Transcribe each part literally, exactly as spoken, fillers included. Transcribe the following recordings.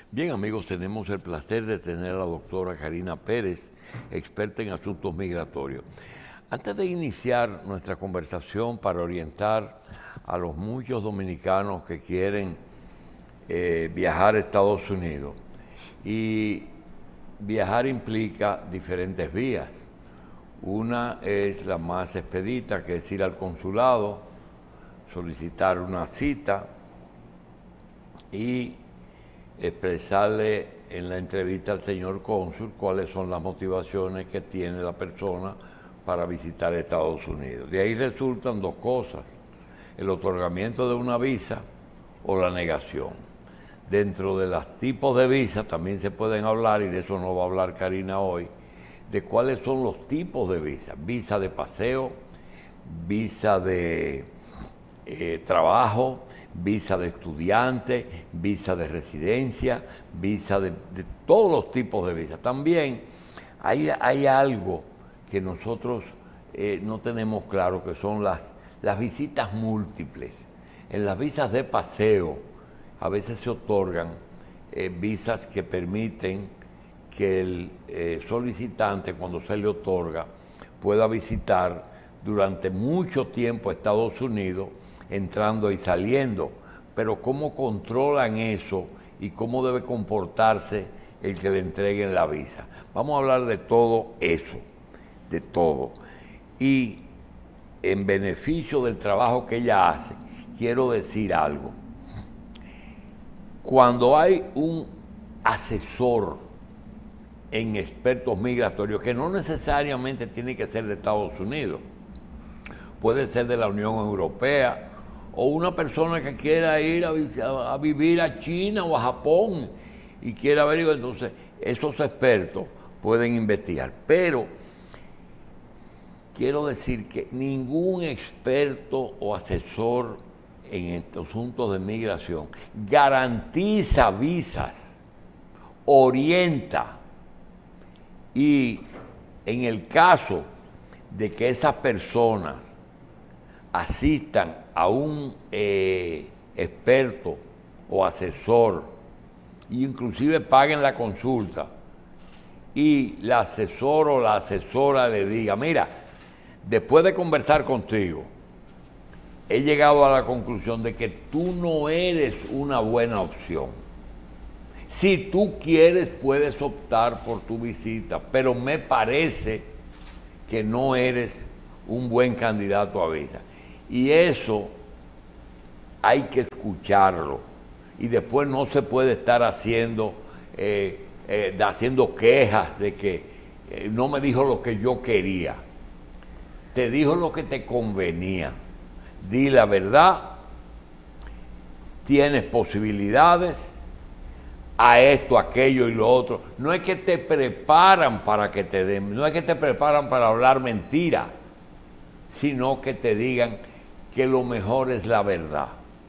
Bien, amigos, tenemos el placer de tener a la doctora Karina Pérez, experta en asuntos migratorios. Antes de iniciar nuestra conversación para orientar a los muchos dominicanos que quieren eh, viajar a Estados Unidos, y viajar implica diferentes vías. Una es la más expedita, que es ir al consulado, solicitar una cita y expresarle en la entrevista al señor cónsul cuáles son las motivaciones que tiene la persona para visitar Estados Unidos. De ahí resultan dos cosas: el otorgamiento de una visa o la negación. Dentro de los tipos de visa también se pueden hablar, y de eso no va a hablar Karina hoy, de cuáles son los tipos de visa: visa de paseo, visa de eh, trabajo, visa de estudiante, visa de residencia, visa de, de todos los tipos de visa. También hay, hay algo que nosotros eh, no tenemos claro, que son las, las visitas múltiples. En las visas de paseo a veces se otorgan eh, visas que permiten que el eh, solicitante, cuando se le otorga, pueda visitar durante mucho tiempo Estados Unidos, entrando y saliendo. Pero ¿cómo controlan eso y cómo debe comportarse el que le entreguen la visa? Vamos a hablar de todo eso, de todo. Y en beneficio del trabajo que ella hace, quiero decir algo. Cuando hay un asesor en expertos migratorios, que no necesariamente tiene que ser de Estados Unidos, puede ser de la Unión Europea, o una persona que quiera ir a, a, a vivir a China o a Japón y quiera averiguar, entonces esos expertos pueden investigar. Pero quiero decir que ningún experto o asesor en estos asuntos de migración garantiza visas, orienta, y en el caso de que esas personas asistan a un eh, experto o asesor, e inclusive paguen la consulta, y la asesor o la asesora le diga: mira, después de conversar contigo, he llegado a la conclusión de que tú no eres una buena opción. Si tú quieres, puedes optar por tu visita, pero me parece que no eres un buen candidato a visa. Y eso hay que escucharlo. Y después no se puede estar haciendo, eh, eh, haciendo quejas de que eh, no me dijo lo que yo quería. Te dijo lo que te convenía. Di la verdad. Tienes posibilidades a esto, aquello y lo otro. No es que te preparan para que te den, no es que te preparan para hablar mentira, sino que te digan que lo mejor es la verdad.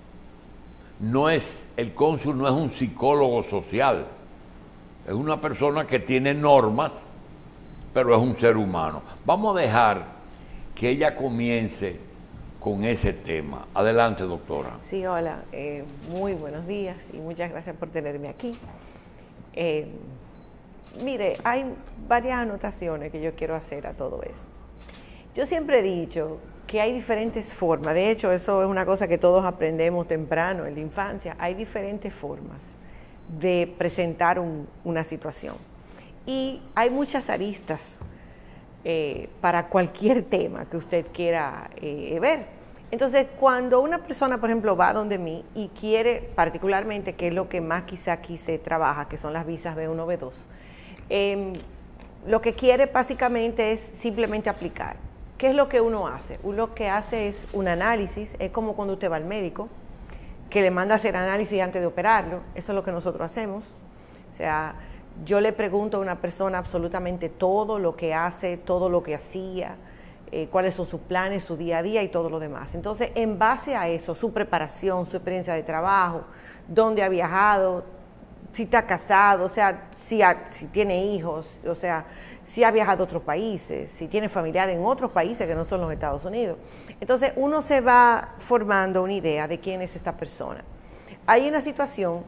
No es, el cónsul no es un psicólogo social, es una persona que tiene normas, pero es un ser humano. Vamos a dejar que ella comience con ese tema. Adelante, doctora. Sí, hola, eh, muy buenos días y muchas gracias por tenerme aquí. Eh, mire, hay varias anotaciones que yo quiero hacer a todo eso. Yo siempre he dicho que hay diferentes formas, de hecho eso es una cosa que todos aprendemos temprano en la infancia, hay diferentes formas de presentar un, una situación y hay muchas aristas eh, para cualquier tema que usted quiera eh, ver. Entonces, cuando una persona, por ejemplo, va donde mí y quiere, particularmente, que es lo que más quizá aquí se trabaja, que son las visas B uno, B dos, eh, lo que quiere básicamente es simplemente aplicar. ¿Qué es lo que uno hace? Uno lo que hace es un análisis, es como cuando usted va al médico, que le manda a hacer análisis antes de operarlo, eso es lo que nosotros hacemos. O sea, yo le pregunto a una persona absolutamente todo lo que hace, todo lo que hacía, eh, cuáles son sus planes, su día a día y todo lo demás. Entonces, en base a eso, su preparación, su experiencia de trabajo, dónde ha viajado, si está casado, o sea, si, ha, si tiene hijos, o sea, si ha viajado a otros países, si tiene familiares en otros países que no son los Estados Unidos. Entonces, uno se va formando una idea de quién es esta persona. Hay una situación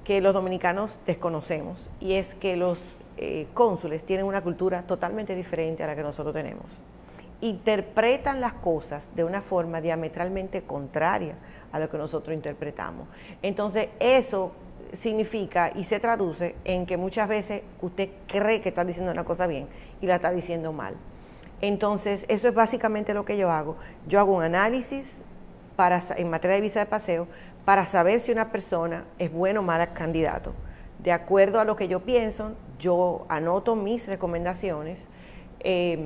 que los dominicanos desconocemos, y es que los eh, cónsules tienen una cultura totalmente diferente a la que nosotros tenemos. Interpretan las cosas de una forma diametralmente contraria a lo que nosotros interpretamos. Entonces, eso significa y se traduce en que muchas veces usted cree que está diciendo una cosa bien y la está diciendo mal. Entonces, eso es básicamente lo que yo hago. Yo hago un análisis para, en materia de visa de paseo para saber si una persona es bueno o mal candidato. De acuerdo a lo que yo pienso, yo anoto mis recomendaciones eh,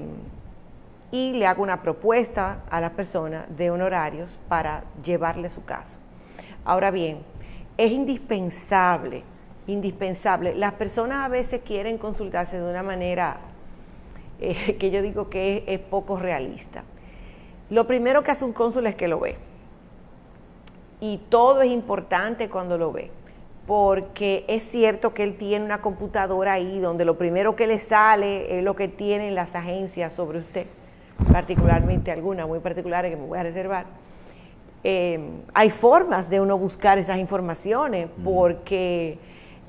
y le hago una propuesta a la persona de honorarios para llevarle su caso. Ahora bien, es indispensable, indispensable. Las personas a veces quieren consultarse de una manera eh, que yo digo que es, es poco realista. Lo primero que hace un cónsul es que lo ve. Y todo es importante cuando lo ve, porque es cierto que él tiene una computadora ahí donde lo primero que le sale es lo que tienen las agencias sobre usted, particularmente algunas muy particulares que me voy a reservar. Eh, hay formas de uno buscar esas informaciones, porque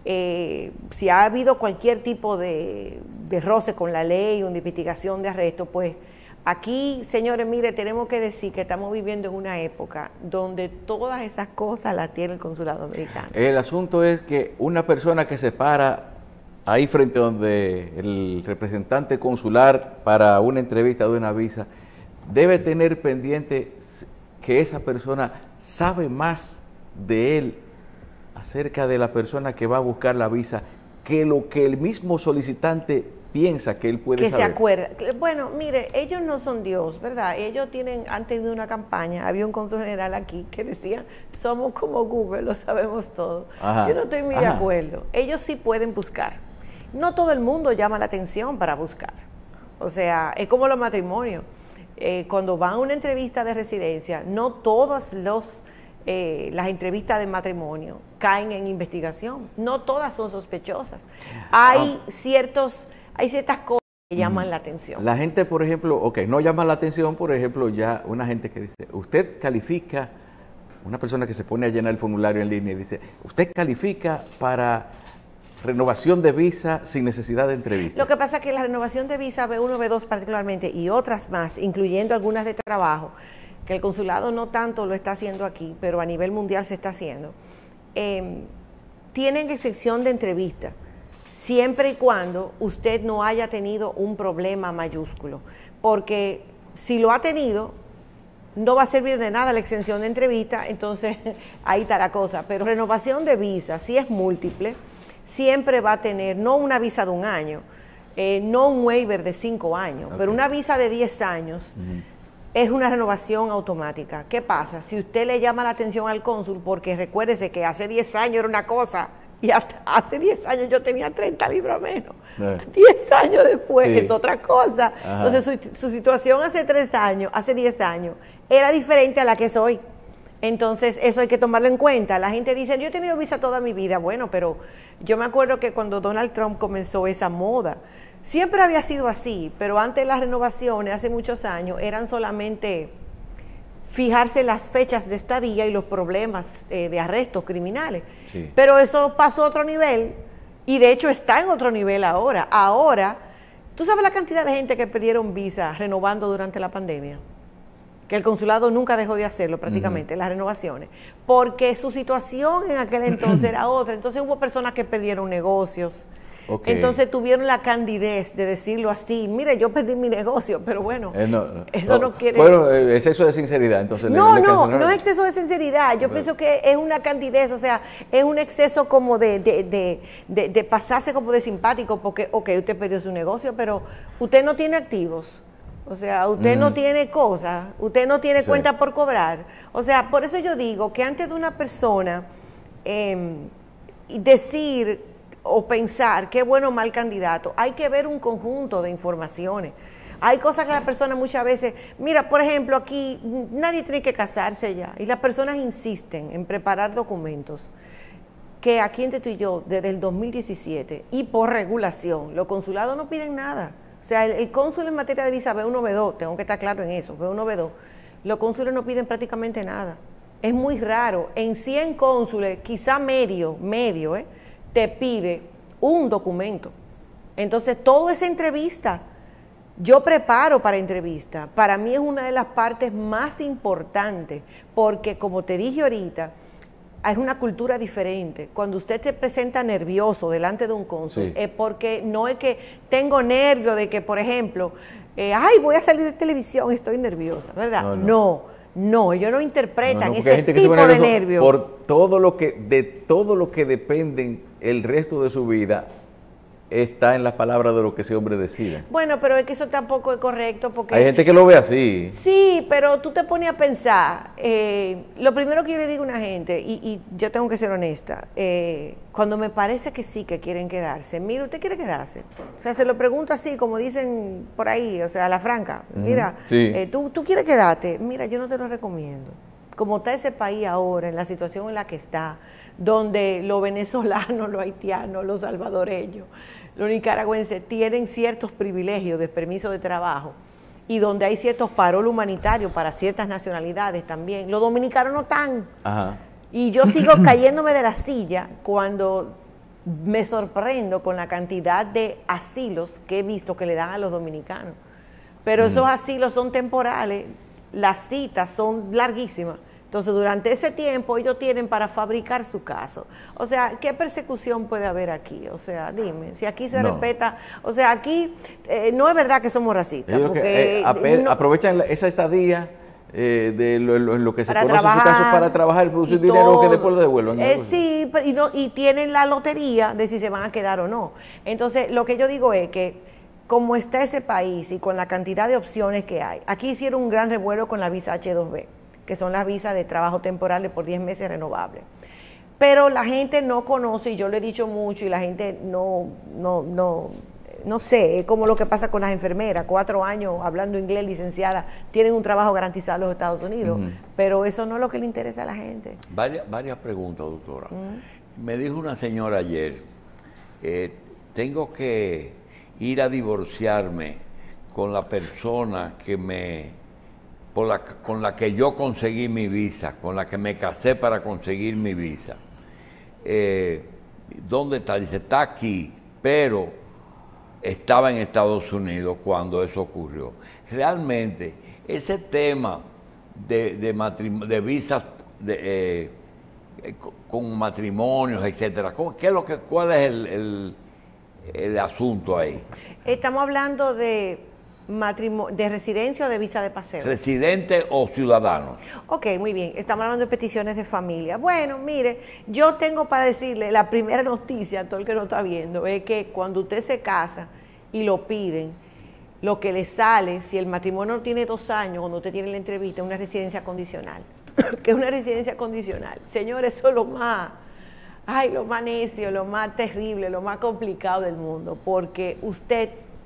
eh, si ha habido cualquier tipo de, de roce con la ley o de investigación de arresto, pues aquí, señores, mire, tenemos que decir que estamos viviendo en una época donde todas esas cosas las tiene el consulado americano. El asunto es que una persona que se para ahí frente a donde el representante consular para una entrevista de una visa, debe tener pendiente que esa persona sabe más de él acerca de la persona que va a buscar la visa que lo que el mismo solicitante piensa que él puede que saber. Se acuerda. Bueno, mire, ellos no son Dios, ¿verdad? Ellos tienen, antes de una campaña, había un cónsul general aquí que decía, somos como Google, lo sabemos todo. Ajá. Yo no estoy muy Ajá. de acuerdo. Ellos sí pueden buscar. No todo el mundo llama la atención para buscar. O sea, es como los matrimonios. Eh, cuando van a una entrevista de residencia, no todas los, eh, las entrevistas de matrimonio caen en investigación. No todas son sospechosas. Hay ah. ciertos... Hay ciertas cosas que llaman mm. la atención. La gente, por ejemplo, ok, no llama la atención, por ejemplo, ya una gente que dice, usted califica, una persona que se pone a llenar el formulario en línea y dice, usted califica para renovación de visa sin necesidad de entrevista. Lo que pasa es que la renovación de visa B uno, B dos particularmente, y otras más, incluyendo algunas de trabajo, que el consulado no tanto lo está haciendo aquí, pero a nivel mundial se está haciendo, eh, tienen excepción de entrevista, siempre y cuando usted no haya tenido un problema mayúsculo, porque si lo ha tenido, no va a servir de nada la extensión de entrevista, entonces ahí está la cosa. Pero renovación de visa, si es múltiple, siempre va a tener, no una visa de un año, eh, no un waiver de cinco años, okay. pero una visa de diez años, uh-huh. es una renovación automática. ¿Qué pasa? Si usted le llama la atención al cónsul, porque recuérdese que hace diez años era una cosa, y hasta hace diez años yo tenía treinta libras menos. Eh. diez años después sí. es otra cosa. Ajá. Entonces su, su situación hace tres años, hace diez años, era diferente a la que soy. Entonces eso hay que tomarlo en cuenta. La gente dice, yo he tenido visa toda mi vida. Bueno, pero yo me acuerdo que cuando Donald Trump comenzó esa moda, siempre había sido así, pero antes las renovaciones, hace muchos años, eran solamente fijarse las fechas de estadía y los problemas eh, de arrestos criminales. Sí. Pero eso pasó a otro nivel y de hecho está en otro nivel ahora. Ahora, ¿tú sabes la cantidad de gente que perdieron visa renovando durante la pandemia? Que el consulado nunca dejó de hacerlo prácticamente, uh-huh. las renovaciones, porque su situación en aquel entonces era otra. Entonces hubo personas que perdieron negocios. Okay. Entonces tuvieron la candidez de decirlo así, mire, yo perdí mi negocio, pero bueno, eh, no, no, eso no, no quiere... Bueno, eh, exceso de sinceridad, entonces... No, le, le no, no es exceso de sinceridad, yo pero... pienso que es una candidez, o sea, es un exceso como de, de, de, de, de pasarse como de simpático, porque, ok, usted perdió su negocio, pero usted no tiene activos, o sea, usted mm. no tiene cosas, usted no tiene sí. cuenta por cobrar, o sea, por eso yo digo que antes de una persona eh, decir... o pensar qué bueno o mal candidato, hay que ver un conjunto de informaciones. Hay cosas que las personas muchas veces, mira, por ejemplo, aquí nadie tiene que casarse ya, y las personas insisten en preparar documentos que aquí entre tú y yo, desde el dos mil diecisiete, y por regulación, los consulados no piden nada. O sea, el, el cónsul en materia de visa B uno, B dos, tengo que estar claro en eso, B uno, B dos, los cónsules no piden prácticamente nada. Es muy raro. En cien cónsules, quizá medio, medio, ¿eh? te pide un documento. Entonces, toda esa entrevista, yo preparo para entrevista. Para mí es una de las partes más importantes, porque como te dije ahorita, es una cultura diferente. Cuando usted se presenta nervioso delante de un cónsul, sí. es porque no es que tengo nervio de que, por ejemplo, eh, ay, voy a salir de televisión, estoy nerviosa, ¿verdad? No, no, no, no ellos no interpretan no, no, ese tipo de nervio. Por todo lo que, de todo lo que dependen el resto de su vida, está en las palabras de lo que ese hombre decida. Bueno, pero es que eso tampoco es correcto porque... Hay gente que lo ve así. Sí, pero tú te pones a pensar, eh, lo primero que yo le digo a una gente, y, y yo tengo que ser honesta, eh, cuando me parece que sí que quieren quedarse, mira, ¿usted quiere quedarse? O sea, se lo pregunto así, como dicen por ahí, o sea, a la franca, mira, mm, sí. eh, ¿tú, ¿tú quieres quedarte? Mira, yo no te lo recomiendo. Como está ese país ahora, en la situación en la que está, donde los venezolanos, los haitianos, los salvadoreños, los nicaragüenses tienen ciertos privilegios de permiso de trabajo y donde hay ciertos paroles humanitarios para ciertas nacionalidades también. Los dominicanos no están. Ajá. Y yo sigo cayéndome de la silla cuando me sorprendo con la cantidad de asilos que he visto que le dan a los dominicanos. Pero mm. esos asilos son temporales, las citas son larguísimas. Entonces, durante ese tiempo ellos tienen para fabricar su caso. O sea, ¿qué persecución puede haber aquí? O sea, dime, si aquí se no. respeta, o sea, aquí eh, no es verdad que somos racistas. Porque, que, eh, ape, no, aprovechan esa estadía eh, de lo, lo, lo que se conoce en su caso para trabajar y producir y dinero todo, que después lo devuelvan. Eh, sí, pero, y, no, y tienen la lotería de si se van a quedar o no. Entonces, lo que yo digo es que como está ese país y con la cantidad de opciones que hay, aquí hicieron un gran revuelo con la visa hache dos be. Que son las visas de trabajo temporal por diez meses renovables. Pero la gente no conoce, y yo lo he dicho mucho, y la gente no, no, no, no sé, es como lo que pasa con las enfermeras, cuatro años hablando inglés, licenciada, tienen un trabajo garantizado en los Estados Unidos, uh-huh. pero eso no es lo que le interesa a la gente. Varias, varias preguntas, doctora. Uh-huh. Me dijo una señora ayer, eh, tengo que ir a divorciarme con la persona que me... Por la, con la que yo conseguí mi visa, con la que me casé para conseguir mi visa. Eh, ¿Dónde está? Dice, está aquí, pero estaba en Estados Unidos cuando eso ocurrió. Realmente, ese tema de, de, matrim- de visas de, eh, con matrimonios, etcétera, ¿qué es lo que, ¿cuál es el, el, el asunto ahí? Estamos hablando de... de residencia o de visa de paseo. ¿Residente o ciudadano? Ok, muy bien. Estamos hablando de peticiones de familia. Bueno, mire, yo tengo para decirle, la primera noticia, todo el que no está viendo, es que cuando usted se casa y lo piden, lo que le sale, si el matrimonio no tiene dos años, cuando usted tiene la entrevista, es una residencia condicional. ¿Qué es una residencia condicional? Señores, eso es lo más, ay, lo más necio, lo más terrible, lo más complicado del mundo, porque usted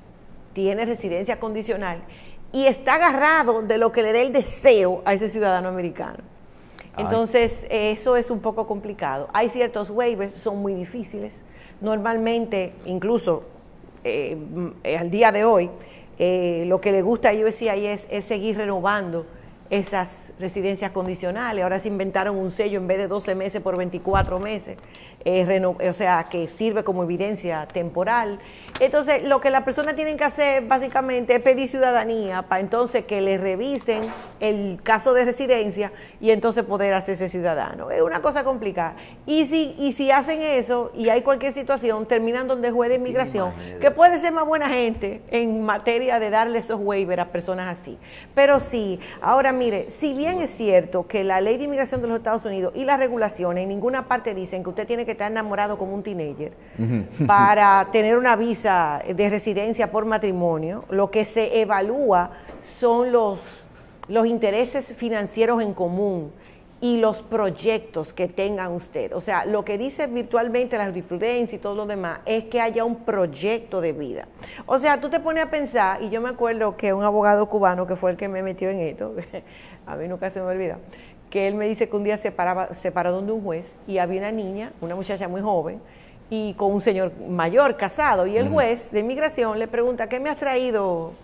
tiene residencia condicional y está agarrado de lo que le dé el deseo a ese ciudadano americano. Entonces, Ay. eso es un poco complicado. Hay ciertos waivers, son muy difíciles. Normalmente, incluso eh, al día de hoy, eh, lo que le gusta a U S C I S es seguir renovando esas residencias condicionales. Ahora se inventaron un sello en vez de doce meses por veinticuatro meses, eh, reno, o sea, que sirve como evidencia temporal. Entonces, lo que las personas tienen que hacer básicamente es pedir ciudadanía para entonces que le revisen el caso de residencia y entonces poder hacerse ciudadano. Es una cosa complicada. Y si, y si hacen eso y hay cualquier situación, terminan donde juez de inmigración, que puede ser más buena gente en materia de darle esos waivers a personas así. Pero sí, ahora mire, si bien es cierto que la ley de inmigración de los Estados Unidos y las regulaciones en ninguna parte dicen que usted tiene que estar enamorado como un teenager uh-huh. para tener una visa de residencia por matrimonio, lo que se evalúa son los, los intereses financieros en común y los proyectos que tengan usted. O sea, lo que dice virtualmente la jurisprudencia y todo lo demás es que haya un proyecto de vida. O sea, tú te pones a pensar, y yo me acuerdo que un abogado cubano que fue el que me metió en esto, a mí nunca se me olvida, que él me dice que un día se, paraba, se paró donde un juez y había una niña, una muchacha muy joven, y con un señor mayor casado, y el juez de inmigración le pregunta, ¿qué me has traído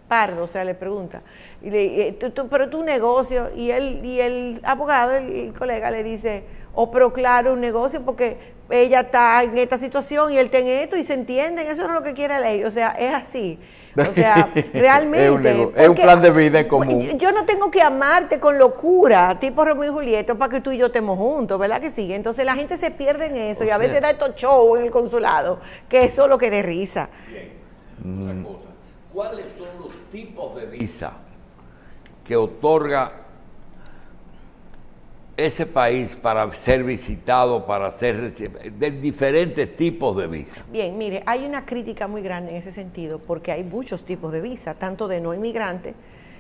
pardo, o sea, le pregunta, y le, tú, tú, pero tu negocio, y el, y el abogado, el, el colega le dice, oh, pero claro, un negocio, porque ella está en esta situación y él está en esto, y se entienden, eso no es lo que quiere la ley, o sea, es así. O sea, realmente... es, un nego- es un plan de vida en común. Yo, yo no tengo que amarte con locura, tipo Romeo y Julieta, para que tú y yo estemos juntos, ¿verdad que sí? Entonces la gente se pierde en eso, o y a sea, veces da estos shows en el consulado, que eso es lo que de risa. Bien, otra cosa. ¿Cuáles son los tipos de visa que otorga ese país para ser visitado, para ser de diferentes tipos de visa? Bien, mire, hay una crítica muy grande en ese sentido, porque hay muchos tipos de visa, tanto de no inmigrante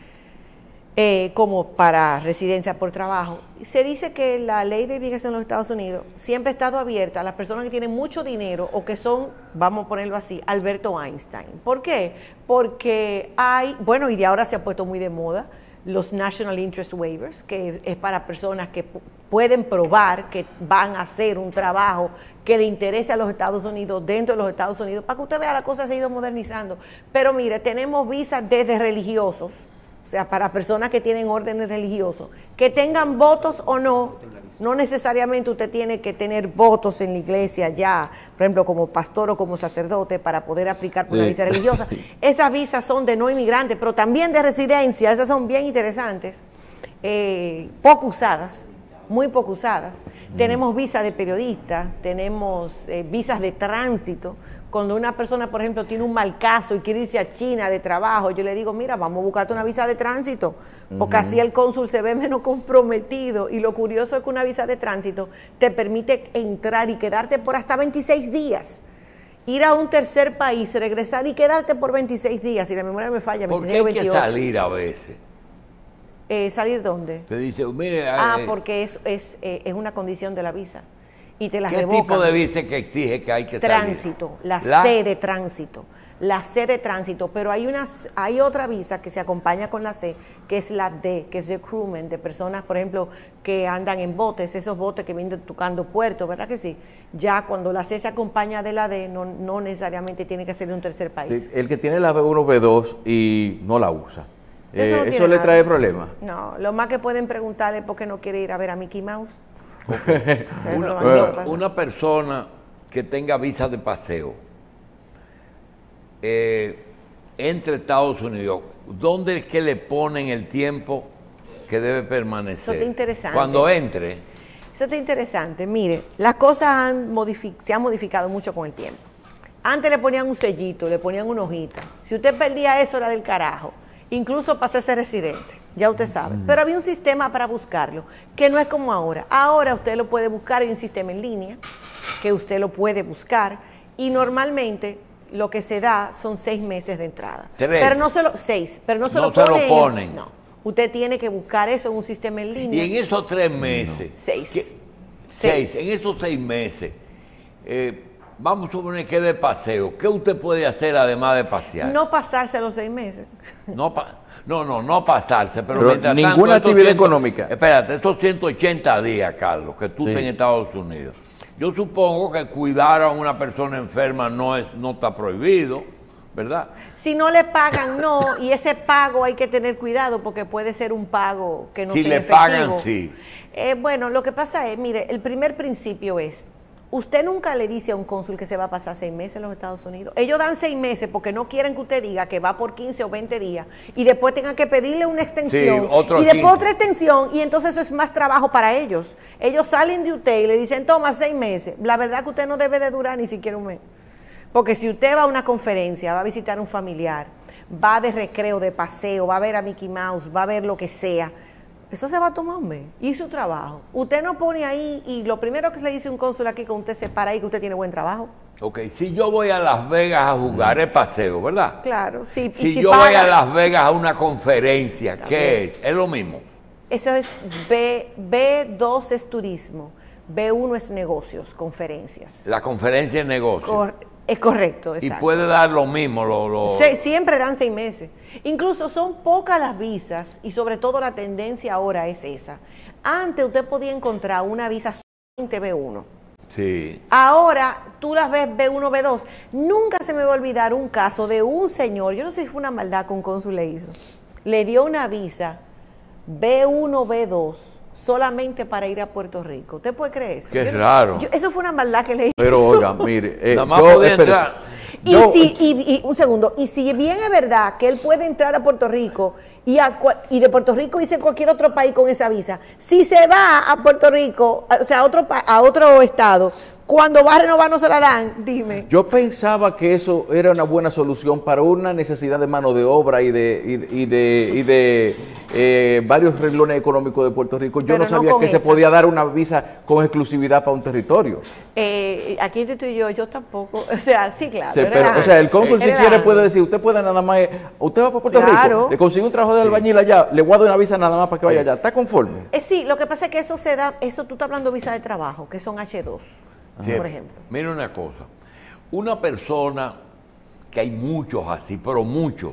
eh, como para residencia por trabajo. Se dice que la ley de inmigración en los Estados Unidos siempre ha estado abierta a las personas que tienen mucho dinero o que son, vamos a ponerlo así, Alberto Einstein. ¿Por qué? Porque hay, bueno, y de ahora se ha puesto muy de moda, los National Interest Waivers, que es para personas que pueden probar que van a hacer un trabajo que le interese a los Estados Unidos, dentro de los Estados Unidos, para que usted vea la cosa se ha ido modernizando. Pero mire, tenemos visas desde religiosos, o sea, para personas que tienen órdenes religiosos, que tengan votos o no, no necesariamente usted tiene que tener votos en la iglesia ya, por ejemplo, como pastor o como sacerdote para poder aplicar por sí. una visa religiosa. Esas visas son de no inmigrantes, pero también de residencia, esas son bien interesantes, eh, poco usadas, muy poco usadas. Mm. Tenemos visas de periodista, tenemos eh, visas de tránsito. Cuando una persona, por ejemplo, tiene un mal caso y quiere irse a China de trabajo, yo le digo, mira, vamos a buscarte una visa de tránsito, porque uh-huh. así el cónsul se ve menos comprometido. Y lo curioso es que una visa de tránsito te permite entrar y quedarte por hasta veintiséis días. Ir a un tercer país, regresar y quedarte por veintiséis días, si la memoria me falla, ¿por qué hay que salir a veces? Eh, ¿Salir dónde? Te dice, mire... Ah, eh, porque es, es, eh, es una condición de la visa. Y te las ¿qué revocan. tipo de visa que exige que hay que tránsito, salir? la, la C de tránsito, la C de tránsito, pero hay una, hay otra visa que se acompaña con la C, que es la D, que es de crewmen, de personas, por ejemplo, que andan en botes, esos botes que vienen tocando puertos, ¿verdad que sí? Ya cuando la C se acompaña de la D, no, no necesariamente tiene que ser de un tercer país. Sí, el que tiene la B uno, B dos y no la usa, eso, eh, no ¿eso le nada. trae problemas? No, lo más que pueden preguntarle es por qué no quiere ir a ver a Mickey Mouse. Okay. O sea, una, una, una persona que tenga visa de paseo eh, entre Estados Unidos, ¿dónde es que le ponen el tiempo que debe permanecer? Eso está interesante. Cuando entre. Eso está interesante. Mire, las cosas han se han modificado mucho con el tiempo. Antes le ponían un sellito, le ponían una hojita. Si usted perdía eso, era del carajo. Incluso para ser residente, ya usted sabe. Pero había un sistema para buscarlo, que no es como ahora. Ahora usted lo puede buscar, hay un sistema en línea, que usted lo puede buscar, y normalmente lo que se da son seis meses de entrada. Tres. Pero no solo, seis, pero no se, no lo, se pone, lo ponen. No, usted tiene que buscar eso en un sistema en línea. Y en esos tres meses. No. Seis. Que, seis. seis. En esos seis meses, eh, vamos a suponer que de paseo, ¿qué usted puede hacer además de pasear? No pasarse los seis meses. No, pa no, no, no pasarse, pero, pero mientras ninguna tanto, actividad ciento, económica. Espérate, estos ciento ochenta días, Carlos, que tú sí. estás en Estados Unidos. Yo supongo que cuidar a una persona enferma no, es, no está prohibido, ¿verdad? Si no le pagan, no, y ese pago hay que tener cuidado porque puede ser un pago que no si sea le efectivo. pagan, sí. Eh, bueno, lo que pasa es, mire, el primer principio es, usted nunca le dice a un cónsul que se va a pasar seis meses en los Estados Unidos. Ellos dan seis meses porque no quieren que usted diga que va por quince o veinte días y después tengan que pedirle una extensión sí, otro y después quince. Otra extensión y entonces eso es más trabajo para ellos. Ellos salen de usted y le dicen, toma seis meses. La verdad que usted no debe de durar ni siquiera un mes. Porque si usted va a una conferencia, va a visitar a un familiar, va de recreo, de paseo, va a ver a Mickey Mouse, va a ver lo que sea, eso se va a tomar un mes. Y su trabajo. Usted no pone ahí, y lo primero que le dice un cónsul aquí, que usted se para ahí, que usted tiene buen trabajo. Ok, si yo voy a Las Vegas a jugar, es paseo, ¿verdad? Claro, sí. Si, y si yo paga, voy a Las Vegas a una conferencia, ¿qué también es? Es lo mismo. Eso es B, B dos es turismo, B uno es negocios, conferencias. La conferencia de negocios. Cor Es correcto, exacto. Y puede dar lo mismo. Lo, lo... Se, siempre dan seis meses. Incluso son pocas las visas y sobre todo la tendencia ahora es esa. Antes usted podía encontrar una visa solamente B uno. Sí. Ahora tú las ves B uno, B dos. Nunca se me va a olvidar un caso de un señor, yo no sé si fue una maldad que un cónsul le hizo, le dio una visa B uno, B dos solamente para ir a Puerto Rico. ¿Usted puede creer eso? Qué Yo- raro. yo- eso fue una maldad que le hizo. Pero oiga, mire, eh, Nada más yo, podía espere, entrar. Y, yo- si, y, y un segundo, y si bien es verdad que él puede entrar a Puerto Rico y, a, cua- y de Puerto Rico irse a cualquier otro país con esa visa, si se va a Puerto Rico, o sea, a otro, pa- a otro estado, cuando va a renovar no se la dan, dime. Yo pensaba que eso era una buena solución para una necesidad de mano de obra y de, y, y de, y de eh, varios renglones económicos de Puerto Rico. Yo Pero no no sabía con que se esa. podía dar una visa con exclusividad para un territorio. Eh, aquí entre tú y yo, yo tampoco, o sea, sí, claro. Sí, es pero, o relajante, sea, el cónsul es si quiere relajante. puede decir, usted puede nada más, eh, usted va para Puerto Claro. Rico, le consigue un trabajo de albañil allá, le guardo una visa nada más para que vaya allá. ¿Está conforme? Eh, sí, lo que pasa es que eso se da, eso tú estás hablando de visa de trabajo, que son H dos, Sí, por ejemplo. Mira una cosa, una persona, que hay muchos así, pero muchos,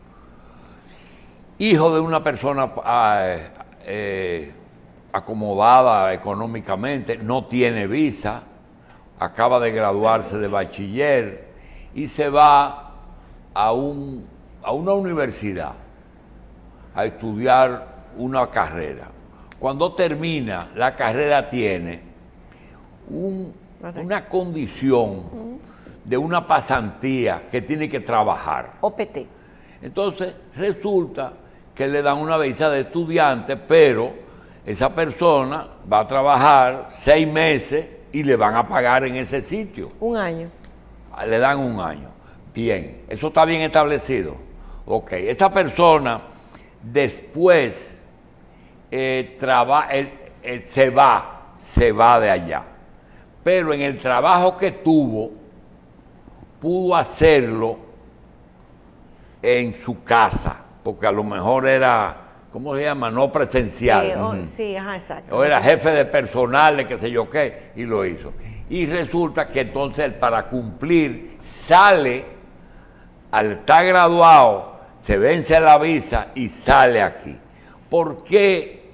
hijo de una persona ah, eh, acomodada económicamente, no tiene visa, acaba de graduarse de bachiller y se va a, un, a una universidad a estudiar una carrera. Cuando termina la carrera tiene un, una condición de una pasantía que tiene que trabajar. O P T. Entonces resulta que le dan una visa de estudiante, pero esa persona va a trabajar seis meses y le van a pagar en ese sitio. Un año. Le dan un año. Bien, eso está bien establecido. Ok, esa persona después eh, traba, eh, eh, se va, se va de allá. Pero en el trabajo que tuvo, pudo hacerlo en su casa, porque a lo mejor era, ¿cómo se llama? No presencial. Eh, o- Sí, ajá, exacto. O era jefe de personal, de qué sé yo qué, y lo hizo. Y resulta que entonces para cumplir sale, al estar graduado, se vence la visa y sale aquí. ¿Por qué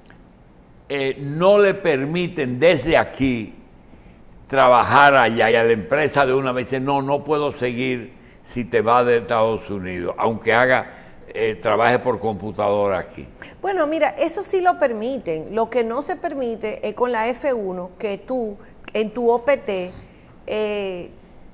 eh, no le permiten desde aquí trabajar allá y a la empresa de una vez dice, no, no puedo seguir si te vas de Estados Unidos, aunque haga, eh, trabaje por computadora aquí? Bueno, mira, eso sí lo permiten. Lo que no se permite es con la F uno que tú, en tu O P T, eh,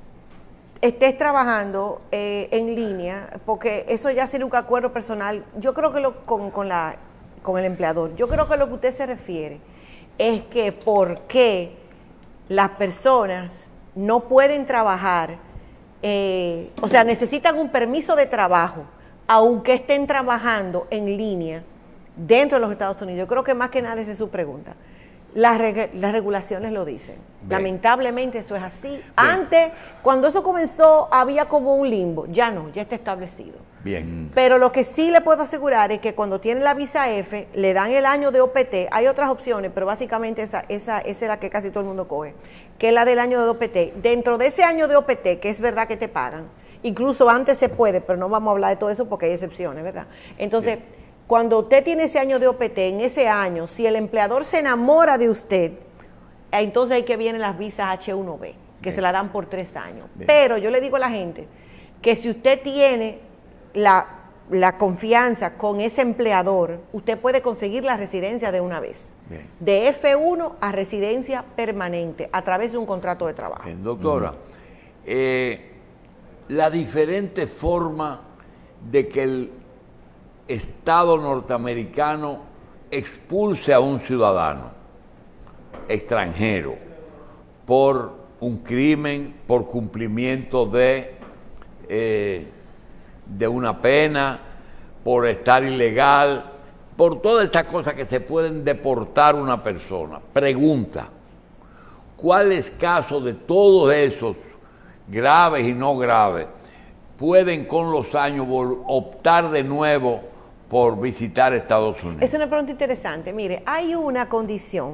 estés trabajando eh, en línea, porque eso ya sería un acuerdo personal. Yo creo que lo, con, con, la, con el empleador, yo creo que lo que usted se refiere es que por qué las personas no pueden trabajar, eh, o sea, necesitan un permiso de trabajo, aunque estén trabajando en línea dentro de los Estados Unidos. Yo creo que más que nada esa es su pregunta. Las, reg las regulaciones lo dicen. Bien. Lamentablemente eso es así. Antes, cuando eso comenzó, había como un limbo. Ya no, ya está establecido. Bien. Pero lo que sí le puedo asegurar es que cuando tienen la visa F, le dan el año de O P T. Hay otras opciones, pero básicamente esa, esa, esa es la que casi todo el mundo coge, que es la del año de O P T. Dentro de ese año de O P T, que es verdad que te pagan, incluso antes se puede, pero no vamos a hablar de todo eso porque hay excepciones, ¿verdad? Entonces, sí. Cuando usted tiene ese año de O P T, en ese año, si el empleador se enamora de usted, entonces ahí que vienen las visas H uno B, que Bien. se la dan por tres años. Bien. Pero yo le digo a la gente que si usted tiene la, la confianza con ese empleador, usted puede conseguir la residencia de una vez. Bien. De F uno a residencia permanente, a través de un contrato de trabajo. Bien, doctora, uh-huh. eh, la diferente forma de que el Estado norteamericano expulse a un ciudadano extranjero por un crimen, por cumplimiento de, eh, de una pena, por estar ilegal, por todas esas cosas que se pueden deportar una persona. Pregunta, ¿cuáles casos de todos esos, graves y no graves, pueden con los años optar de nuevo por visitar Estados Unidos? Es una pregunta interesante. Mire, hay una condición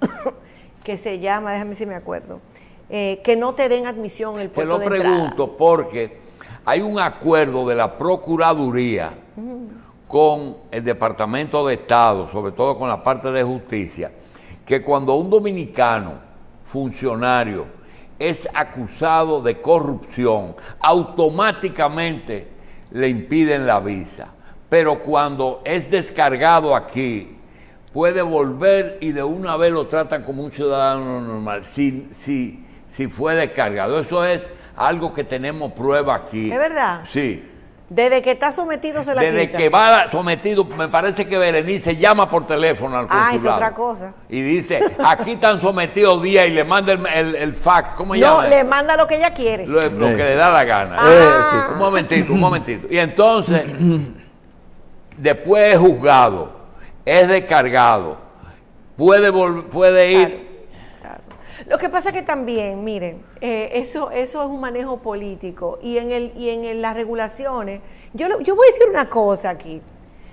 que se llama, déjame ver si me acuerdo, eh, que no te den admisión en el puerto de entrada. Se lo pregunto porque hay un acuerdo de la Procuraduría uh-huh. con el Departamento de Estado, sobre todo con la parte de justicia, que cuando un dominicano funcionario es acusado de corrupción, automáticamente le impiden la visa. Pero cuando es descargado aquí, puede volver y de una vez lo tratan como un ciudadano normal, si, si, si fue descargado. Eso es algo que tenemos prueba aquí. ¿Es verdad? Sí. Desde que está sometido se la Desde quita. que va sometido, me parece que Berenice llama por teléfono al consulado. Ah, es otra cosa. Y dice, aquí están sometidos día y le manda el, el, el fax, ¿cómo se llama? No, le manda lo que ella quiere. Lo, lo que le da la gana. Ah. Eh, sí. Un momentito, un momentito. Y entonces, después es juzgado, es descargado, puede, puede ir... Claro. Lo que pasa es que también, miren, eh, eso, eso es un manejo político y en, el, y en el, las regulaciones, yo, lo, yo voy a decir una cosa aquí,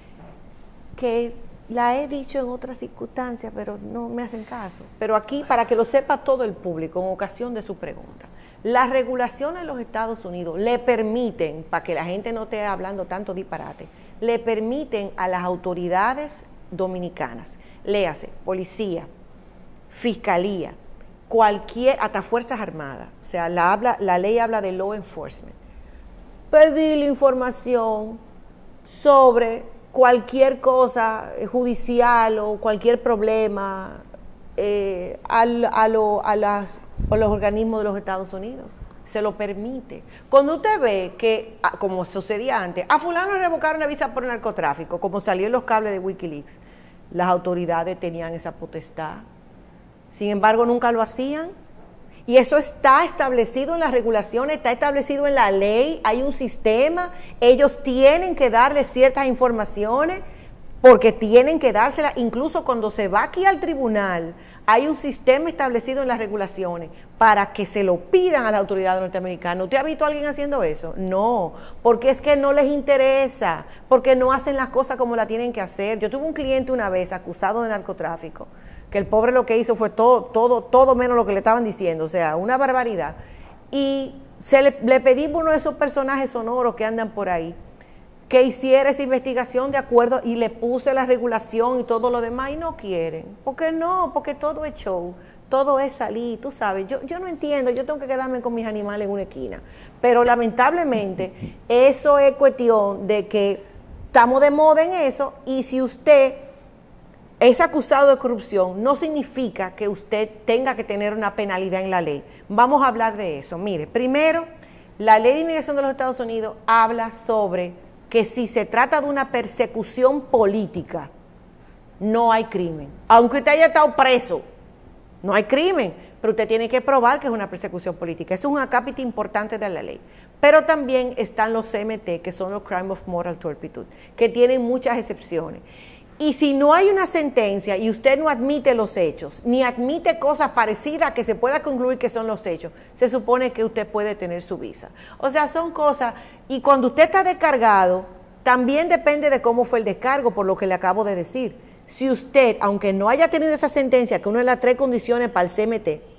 que la he dicho en otras circunstancias, pero no me hacen caso. Pero aquí, para que lo sepa todo el público, en ocasión de su pregunta, las regulaciones de los Estados Unidos le permiten, para que la gente no esté hablando tanto disparate, le permiten a las autoridades dominicanas, léase, policía, fiscalía, cualquier, hasta Fuerzas Armadas, o sea, la, habla, la ley habla de law enforcement, pedirle información sobre cualquier cosa judicial o cualquier problema eh, al, a, lo, a, las, a los organismos de los Estados Unidos. Se lo permite. Cuando usted ve que, como sucedía antes, a fulano le revocaron la visa por narcotráfico, como salió en los cables de Wikileaks, las autoridades tenían esa potestad. Sin embargo, nunca lo hacían. Y eso está establecido en las regulaciones, está establecido en la ley, hay un sistema, ellos tienen que darle ciertas informaciones porque tienen que dárselas, incluso cuando se va aquí al tribunal, hay un sistema establecido en las regulaciones para que se lo pidan a las autoridades norteamericanas. ¿Usted ha visto a alguien haciendo eso? No, porque es que no les interesa, porque no hacen las cosas como la tienen que hacer. Yo tuve un cliente una vez acusado de narcotráfico, que el pobre lo que hizo fue todo, todo, todo menos lo que le estaban diciendo, o sea, una barbaridad. Y se le, le pedí por uno de esos personajes sonoros que andan por ahí, que hiciera esa investigación de acuerdo, y le puse la regulación y todo lo demás, y no quieren. ¿Por qué no? Porque todo es show, todo es salir, tú sabes. Yo, yo no entiendo, yo tengo que quedarme con mis animales en una esquina. Pero lamentablemente, eso es cuestión de que estamos de moda en eso, y si usted es acusado de corrupción, no significa que usted tenga que tener una penalidad en la ley. Vamos a hablar de eso. Mire, primero, la ley de inmigración de los Estados Unidos habla sobre que si se trata de una persecución política, no hay crimen. Aunque usted haya estado preso, no hay crimen, pero usted tiene que probar que es una persecución política. Eso es un acápite importante de la ley. Pero también están los C M T, que son los Crime of Moral Turpitude, que tienen muchas excepciones. Y si no hay una sentencia y usted no admite los hechos, ni admite cosas parecidas que se pueda concluir que son los hechos, se supone que usted puede tener su visa. O sea, son cosas, y cuando usted está descargado, también depende de cómo fue el descargo, por lo que le acabo de decir. Si usted, aunque no haya tenido esa sentencia, que una de las tres condiciones para el C M T,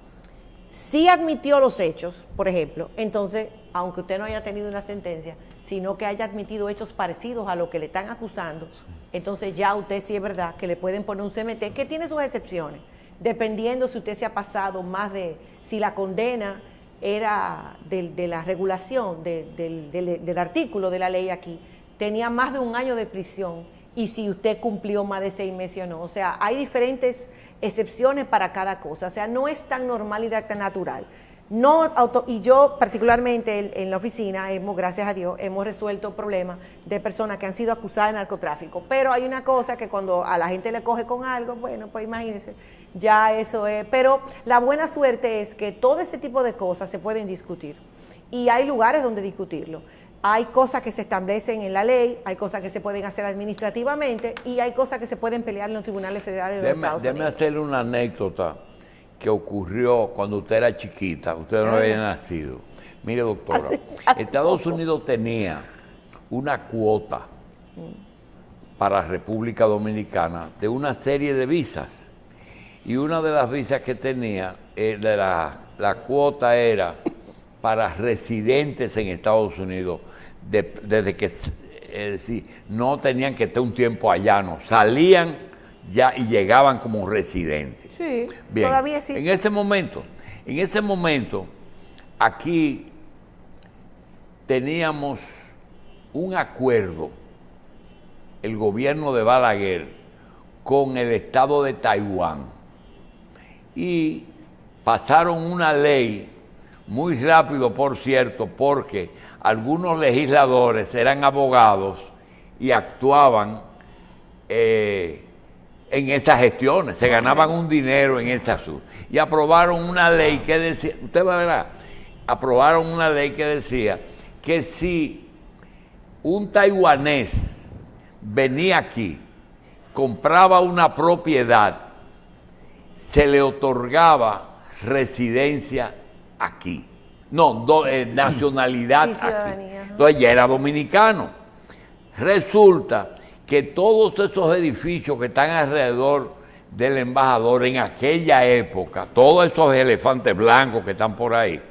sí admitió los hechos, por ejemplo, entonces, aunque usted no haya tenido una sentencia, sino que haya admitido hechos parecidos a lo que le están acusando, entonces ya usted sí es verdad que le pueden poner un C M T, que tiene sus excepciones, dependiendo si usted se ha pasado más de, si la condena era de, de la regulación, de, de, de, del artículo de la ley aquí, tenía más de un año de prisión, y si usted cumplió más de seis meses o no. O sea, hay diferentes excepciones para cada cosa, o sea, no es tan normal y tan natural. No auto, y yo particularmente en, en la oficina, hemos, gracias a Dios, hemos resuelto problemas de personas que han sido acusadas de narcotráfico, pero hay una cosa que cuando a la gente le coge con algo, bueno, pues imagínense, ya eso es, pero la buena suerte es que todo ese tipo de cosas se pueden discutir, y hay lugares donde discutirlo. Hay cosas que se establecen en la ley, hay cosas que se pueden hacer administrativamente, y hay cosas que se pueden pelear en los tribunales federales de los Déjame, Estados déjame Unidos. hacerle una anécdota que ocurrió cuando usted era chiquita, usted no había nacido. Mire, doctora, Hace- hace Estados poco. Unidos tenía una cuota para República Dominicana de una serie de visas, y una de las visas que tenía, eh, de la, la cuota era para residentes en Estados Unidos, de- desde que, es decir, no tenían que estar un tiempo allá, no, salían ya y llegaban como residentes. Sí, bien, todavía existe. En ese momento, en ese momento, aquí teníamos un acuerdo, el gobierno de Balaguer, con el estado de Taiwán. Y pasaron una ley, muy rápido por cierto, porque algunos legisladores eran abogados y actuaban eh, en esas gestiones, se ganaban un dinero en ese asunto. Y aprobaron una ley que decía, usted va a ver, aprobaron una ley que decía que si un taiwanés venía aquí, compraba una propiedad, se le otorgaba residencia aquí. No, do, eh, nacionalidad sí, aquí. Entonces ya era dominicano. Resulta que todos esos edificios que están alrededor del embajador en aquella época, todos esos elefantes blancos que están por ahí,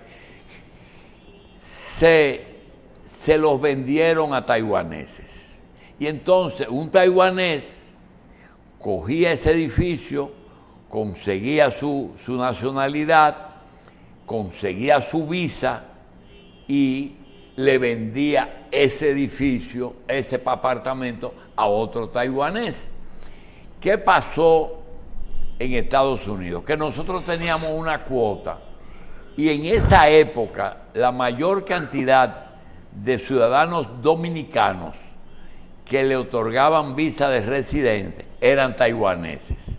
se, se los vendieron a taiwaneses. Y entonces un taiwanés cogía ese edificio, conseguía su, su nacionalidad, conseguía su visa y le vendía ese edificio, ese apartamento a otro taiwanés. ¿Qué pasó en Estados Unidos? Que nosotros teníamos una cuota y en esa época la mayor cantidad de ciudadanos dominicanos que le otorgaban visa de residente eran taiwaneses.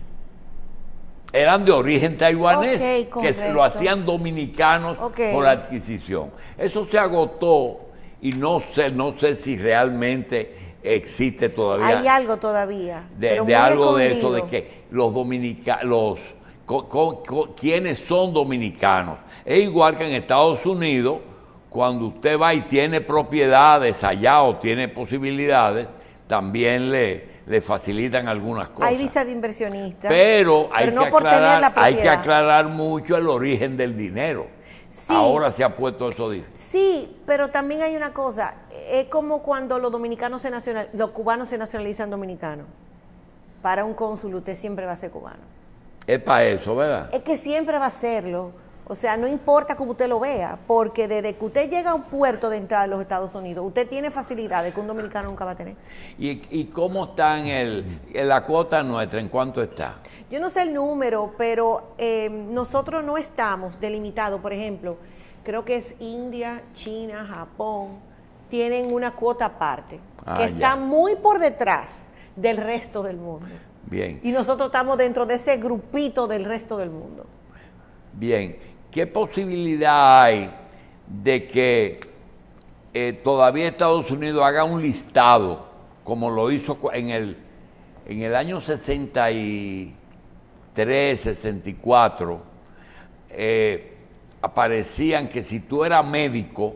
Eran de origen taiwanés, okay, que lo hacían dominicanos okay. por adquisición. Eso se agotó y no sé, no sé si realmente existe todavía. Hay algo todavía. De, pero de muy algo escondido. de eso, de que los dominicanos, los, co, co, co, quienes son dominicanos. Es igual que en Estados Unidos, cuando usted va y tiene propiedades allá o tiene posibilidades, también le... le facilitan algunas cosas. Hay visa de inversionista. Pero, hay, pero no que por aclarar, tener la hay que aclarar mucho el origen del dinero. Sí, ahora se ha puesto eso difícil. Sí, pero también hay una cosa. Es como cuando los dominicanos se nacional, los cubanos se nacionalizan dominicanos. Para un cónsul usted siempre va a ser cubano. Es para eso, ¿verdad? Es que siempre va a serlo. O sea, no importa cómo usted lo vea, porque desde que usted llega a un puerto de entrada a los Estados Unidos, usted tiene facilidades que un dominicano nunca va a tener. ¿Y, y cómo está en, el, en la cuota nuestra? ¿En cuánto está? Yo no sé el número, pero eh, nosotros no estamos delimitados. Por ejemplo, creo que es India, China, Japón, tienen una cuota aparte, ah, que está ya. muy por detrás del resto del mundo. Bien. Y nosotros estamos dentro de ese grupito del resto del mundo. Bien. ¿Qué posibilidad hay de que eh, todavía Estados Unidos haga un listado, como lo hizo en el, en el año sesenta y tres, sesenta y cuatro, eh, aparecían que si tú eras médico,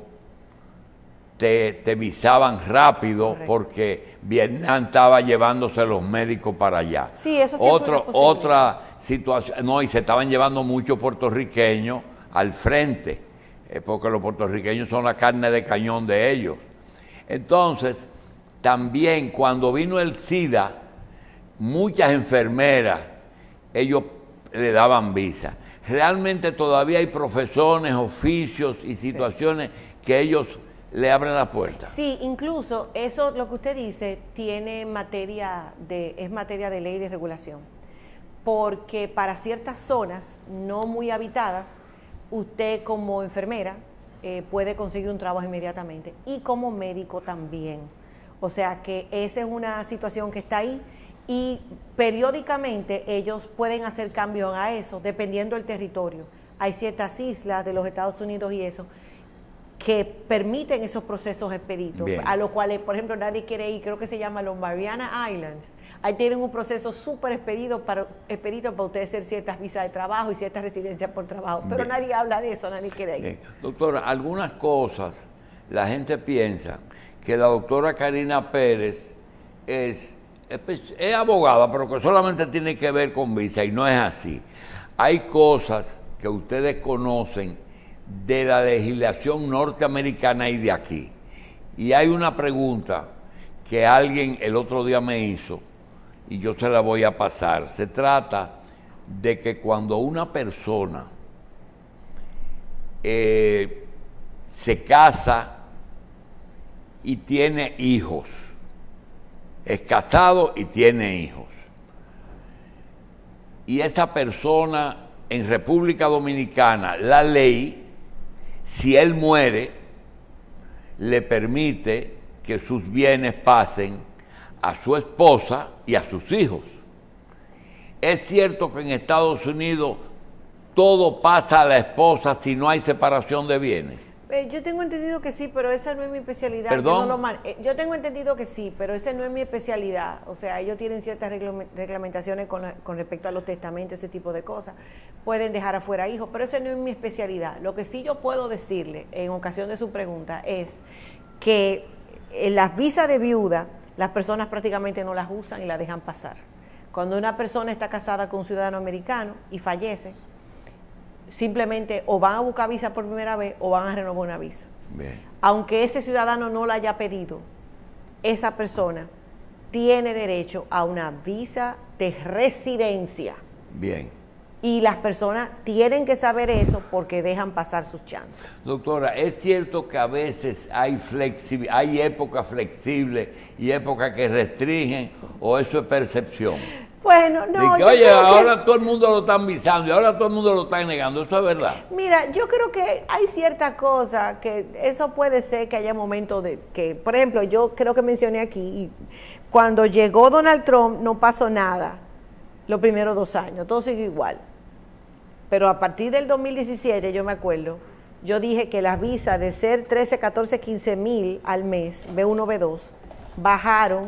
te, te visaban rápido. Correcto. Porque Vietnam estaba llevándose los médicos para allá. Sí, eso sí. Otro, otra situación, no, y se estaban llevando muchos puertorriqueños al frente, eh, porque los puertorriqueños son la carne de cañón de ellos. Entonces, también cuando vino el SIDA, muchas enfermeras, ellos le daban visa. Realmente todavía hay profesiones, oficios y situaciones sí. que ellos le abren la puerta. Sí, incluso eso, lo que usted dice, tiene materia de, es materia de ley de regulación, porque para ciertas zonas no muy habitadas, usted como enfermera eh, puede conseguir un trabajo inmediatamente y como médico también. O sea que esa es una situación que está ahí y periódicamente ellos pueden hacer cambios a eso dependiendo del territorio. Hay ciertas islas de los Estados Unidos y eso que permiten esos procesos expeditos, Bien. a los cuales, por ejemplo, nadie quiere ir, creo que se llama los Mariana Islands. Ahí tienen un proceso súper expedito para, expedito para ustedes hacer ciertas visas de trabajo y ciertas residencias por trabajo, pero Bien. nadie habla de eso, nadie quiere ir. Bien. Doctora, algunas cosas, la gente piensa que la doctora Karina Pérez es, es, es abogada, pero que solamente tiene que ver con visa, y no es así. Hay cosas que ustedes conocen de la legislación norteamericana y de aquí. Y hay una pregunta que alguien el otro día me hizo y yo se la voy a pasar. Se trata de que cuando una persona eh, se casa y tiene hijos, es casado y tiene hijos, y esa persona en República Dominicana, la ley, si él muere, le permite que sus bienes pasen a su esposa y a sus hijos. Es cierto que en Estados Unidos todo pasa a la esposa si no hay separación de bienes. Eh, yo tengo entendido que sí, pero esa no es mi especialidad. ¿Perdón? Yo, no lo man- eh, yo tengo entendido que sí, pero esa no es mi especialidad. O sea, ellos tienen ciertas reglame- reglamentaciones con, la- con respecto a los testamentos, ese tipo de cosas. Pueden dejar afuera hijos, pero esa no es mi especialidad. Lo que sí yo puedo decirle, en ocasión de su pregunta, es que en las visas de viuda, las personas prácticamente no las usan y las dejan pasar. Cuando una persona está casada con un ciudadano americano y fallece, simplemente o van a buscar visa por primera vez o van a renovar una visa. Bien. Aunque ese ciudadano no la haya pedido, esa persona tiene derecho a una visa de residencia. Bien. Y las personas tienen que saber eso porque dejan pasar sus chances. Doctora, ¿es cierto que a veces hay flexi- hay épocas flexibles y épocas que restringen, o eso es percepción? Bueno, no, De que, yo oye, creo que- ahora todo el mundo lo está visando y ahora todo el mundo lo está negando, ¿eso es verdad? Mira, yo creo que hay ciertas cosas que eso puede ser que haya momentos de que, por ejemplo, yo creo que mencioné aquí, y cuando llegó Donald Trump no pasó nada los primeros dos años, todo sigue igual. Pero a partir del dos mil diecisiete, yo me acuerdo, yo dije que las visas de ser trece, catorce, quince mil al mes, B uno, B dos, bajaron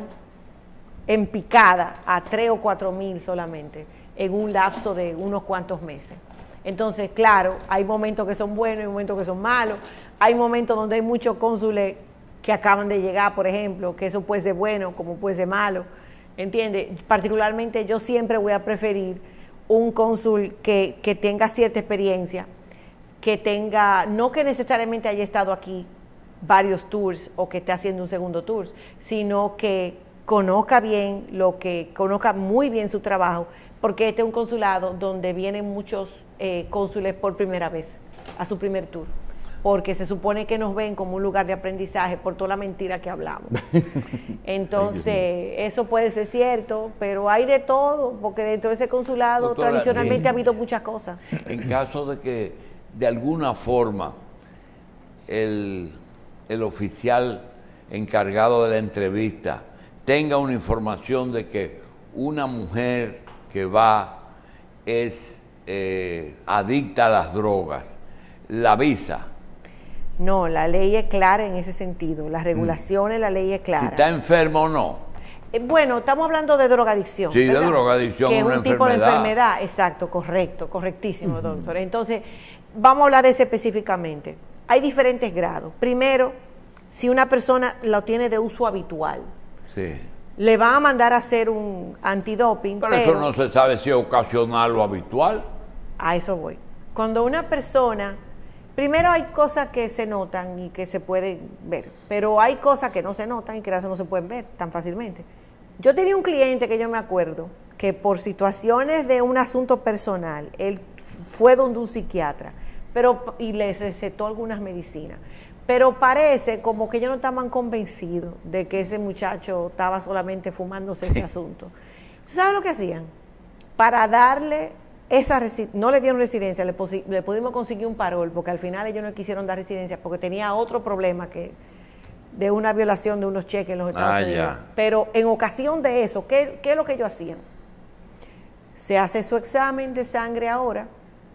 en picada a tres o cuatro mil solamente en un lapso de unos cuantos meses. Entonces, claro, hay momentos que son buenos y momentos que son malos. Hay momentos donde hay muchos cónsules que acaban de llegar, por ejemplo, que eso puede ser bueno como puede ser malo. ¿Entiendes? Particularmente yo siempre voy a preferir un cónsul que, que tenga cierta experiencia, que tenga, no que necesariamente haya estado aquí varios tours o que esté haciendo un segundo tour, sino que conozca bien lo que, conozca muy bien su trabajo, porque este es un consulado donde vienen muchos eh, cónsules por primera vez, a su primer tour, porque se supone que nos ven como un lugar de aprendizaje por toda la mentira que hablamos. Entonces, eso puede ser cierto, pero hay de todo, porque dentro de ese consulado Doctora, tradicionalmente sí. ha habido muchas cosas. En caso de que de alguna forma el, el oficial encargado de la entrevista tenga una información de que una mujer que va es eh, adicta a las drogas, la avisa. No, la ley es clara en ese sentido, las regulaciones, mm. la ley es clara. Si está enfermo o no. Eh, bueno, estamos hablando de drogadicción. Sí, ¿verdad? de drogadicción, que es una un tipo de enfermedad. enfermedad, exacto, correcto, correctísimo, uh-huh. doctor. Entonces, vamos a hablar de eso específicamente. Hay diferentes grados. Primero, si una persona lo tiene de uso habitual, sí. le van a mandar a hacer un antidoping. Pero, pero eso no se sabe si es ocasional o habitual. A eso voy. Cuando una persona, primero hay cosas que se notan y que se pueden ver, pero hay cosas que no se notan y que no se pueden ver tan fácilmente. Yo tenía un cliente que yo me acuerdo que por situaciones de un asunto personal, él fue donde un psiquiatra pero, y le recetó algunas medicinas, pero parece como que ellos no estaban convencidos de que ese muchacho estaba solamente fumándose ese asunto. ¿Sabes lo que hacían? Para darle esa residencia, no le dieron residencia, le, le pudimos conseguir un parol, porque al final ellos no quisieron dar residencia porque tenía otro problema que de una violación de unos cheques en los Estados ah, Unidos. Ya. Pero en ocasión de eso, ¿qué, ¿qué es lo que ellos hacían? Se hace su examen de sangre ahora,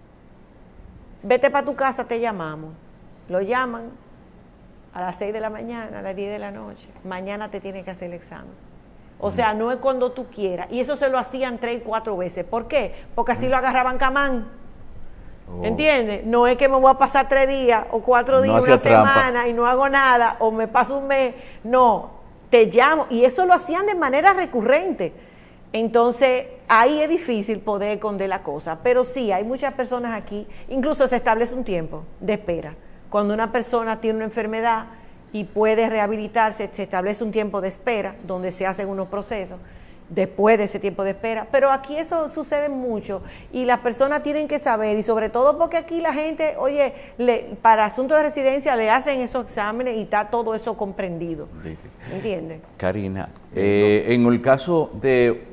vete para tu casa, te llamamos. Lo llaman a las seis de la mañana, a las diez de la noche. Mañana te tiene que hacer el examen. O sea, no es cuando tú quieras. Y eso se lo hacían tres y cuatro veces. ¿Por qué? Porque así lo agarraban camán. Oh. ¿Entiendes? No es que me voy a pasar tres días o cuatro días, no una semana trampa. y no hago nada, o me paso un mes. No, te llamo. Y eso lo hacían de manera recurrente. Entonces, ahí es difícil poder esconder la cosa. Pero sí, hay muchas personas aquí, incluso se establece un tiempo de espera. Cuando una persona tiene una enfermedad y puede rehabilitarse, se establece un tiempo de espera donde se hacen unos procesos. después de ese tiempo de espera, pero aquí eso sucede mucho y las personas tienen que saber, y sobre todo porque aquí la gente, oye, le, para asuntos de residencia le hacen esos exámenes y está todo eso comprendido, sí, sí. ¿Entiendes? Karina, eh, en el caso de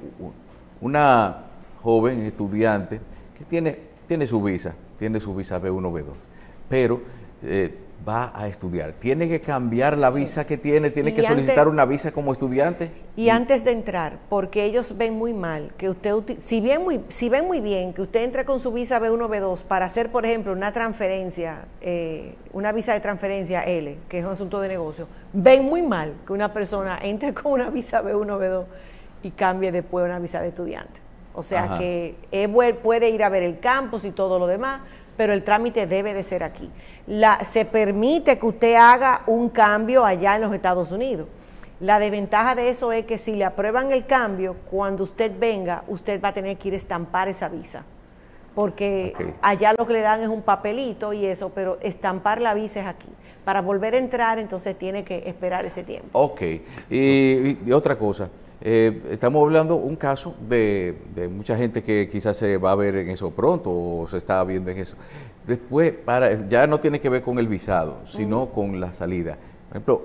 una joven estudiante que tiene, tiene su visa, tiene su visa B uno, B dos, pero eh, va a estudiar, ¿tiene que cambiar la visa sí. que tiene? ¿Tiene y que solicitar antes, una visa como estudiante? Y, y antes de entrar, porque ellos ven muy mal, que usted, si, bien muy, si ven muy bien que usted entre con su visa B uno, B dos para hacer, por ejemplo, una transferencia, eh, una visa de transferencia L, que es un asunto de negocio, ven muy mal que una persona entre con una visa B uno, B dos y cambie después una visa de estudiante. O sea Ajá. que es, puede ir a ver el campus y todo lo demás, pero el trámite debe de ser aquí. La, se permite que usted haga un cambio allá en los Estados Unidos. La desventaja de eso es que si le aprueban el cambio, cuando usted venga, usted va a tener que ir a estampar esa visa. Porque okay. allá lo que le dan es un papelito y eso, pero estampar la visa es aquí. Para volver a entrar, entonces tiene que esperar ese tiempo. Ok. Y, y otra cosa. Eh, estamos hablando un caso de, de mucha gente que quizás se va a ver en eso pronto o se está viendo en eso. Después, para, ya no tiene que ver con el visado, sino uh-huh. con la salida. Por ejemplo,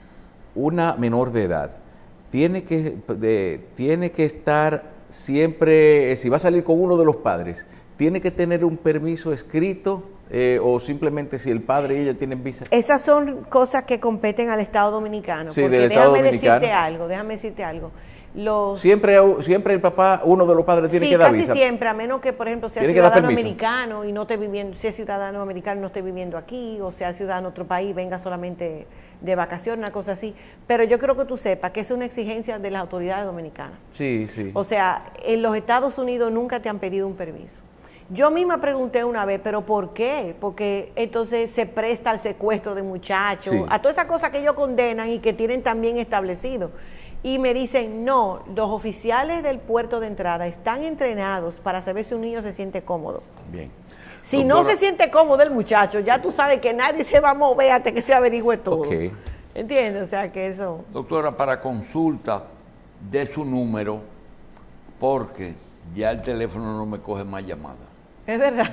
una menor de edad tiene que, de, tiene que estar siempre, si va a salir con uno de los padres, tiene que tener un permiso escrito. Eh, o simplemente si el padre y ella tienen visa. Esas son cosas que competen al Estado Dominicano. Sí, porque del Estado déjame Dominicano. decirte algo, déjame decirte algo. Los, siempre, siempre el papá, uno de los padres tiene sí, que dar casi visa. siempre, a menos que, por ejemplo, sea tiene ciudadano americano y no esté viviendo, sea ciudadano americano y no esté viviendo aquí, o sea ciudadano de otro país, venga solamente de vacaciones, una cosa así. Pero yo creo que tú sepas que es una exigencia de las autoridades dominicanas. Sí, sí. O sea, en los Estados Unidos nunca te han pedido un permiso. Yo misma pregunté una vez, ¿pero por qué? Porque entonces se presta al secuestro de muchachos, sí. a todas esas cosas que ellos condenan y que tienen también establecido. Y me dicen, no, los oficiales del puerto de entrada están entrenados para saber si un niño se siente cómodo. Bien. Si Doctora, no se siente cómodo el muchacho, ya tú sabes que nadie se va a mover hasta que se averigüe todo. Okay. ¿Entiendes? O sea, que eso... Doctora, para consulta, de su número, porque ya el teléfono no me coge más llamadas. Es verdad.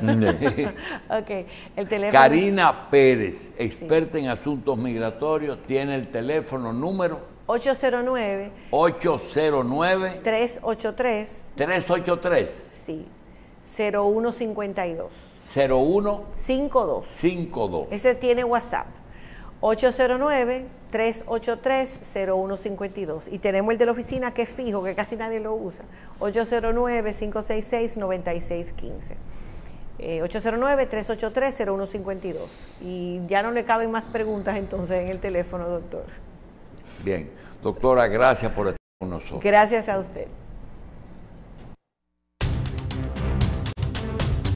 Okay. El teléfono Karina es... Pérez, experta sí. en asuntos migratorios, tiene el teléfono número ocho cero nueve, ocho cero nueve, tres ocho tres, tres ocho tres. Sí. cero uno cincuenta y dos. cero uno cincuenta y dos. cincuenta y dos. Ese tiene WhatsApp. ocho cero nueve, tres ocho tres, cero uno cincuenta y dos. Y tenemos el de la oficina que es fijo, que casi nadie lo usa. ocho cero nueve, cinco seis seis, nueve seis uno cinco. Eh, ocho cero nueve, tres ocho tres, cero uno cincuenta y dos. Y ya no le caben más preguntas entonces en el teléfono, doctor. Bien. Doctora, gracias por estar con nosotros. Gracias a usted.